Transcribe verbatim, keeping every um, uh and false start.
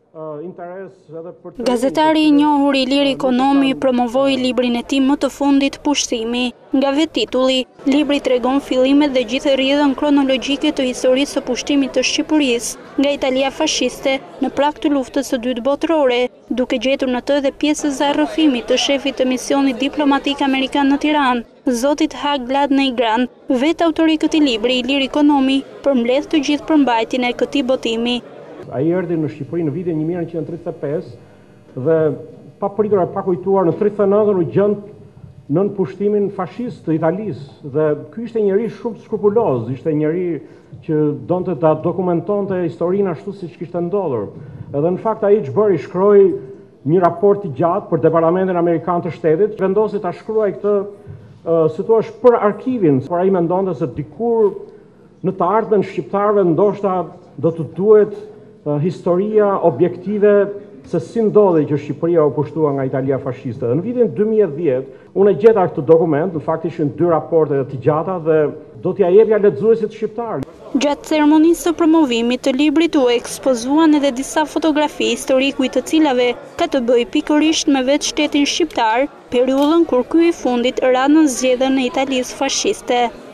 Gazetari i njohur Ilir Ikonomi promovoi librin e tij më të fundit Pushtimi. Nga vetë titulli, libri tregon fillimet dhe gjithë rrjedhën kronologjike të historisë së pushtimit të Shqipërisë nga Italia fashiste në prag të luftës së dytë botërore, duke gjetur në të dhe pjesë e rrëfimit të shefit të misionit diplomatik amerikan në Tiranë, zotit Hag Gladney Grant. Vetë autori i këtij libri, Ilir Ikonomi, përmbledh të gjithë përmbajtjen e këtij botimi. Ai erdhi në Shqipëri në vitin një mijë e nëntëqind e tridhjetë e pesë dhe pa pritur e pa kujtuar në tridhjetë e nëntën u gjend nën pushtimin fashist të Italisë dhe ky ishte njëri shumë skrupuloz, ishte njëri që donte ta dokumentonte historinë ashtu siç kishte ndodhur. Edhe në fakt ai ç'bëri, shkroi një raport i gjatë për Departamentin Amerikan të Shtetit, vendosi ta shkruaj këtë uh, si thua për arkivin, por ai mendonte se dikur në të ardhmen shqiptarëve ndoshta do të duhet historia objektive se si ndodhi që Shqipëria u pushtua nga Italia fashiste. Dhe në vitin dy mijë e dhjetë, unë e gjeta këtë dokument, në fakt ishin dy raporte të gjata dhe do t'ja jepja lexuesit shqiptar. Gjatë ceremonisë së promovimit të librit u ekspozuan edhe disa fotografi historikuj të cilave ka të bëjë pikërisht me vetë shtetin shqiptar, periudhën kur ky i fundit ra në zgjedhjen e Italisë fashiste.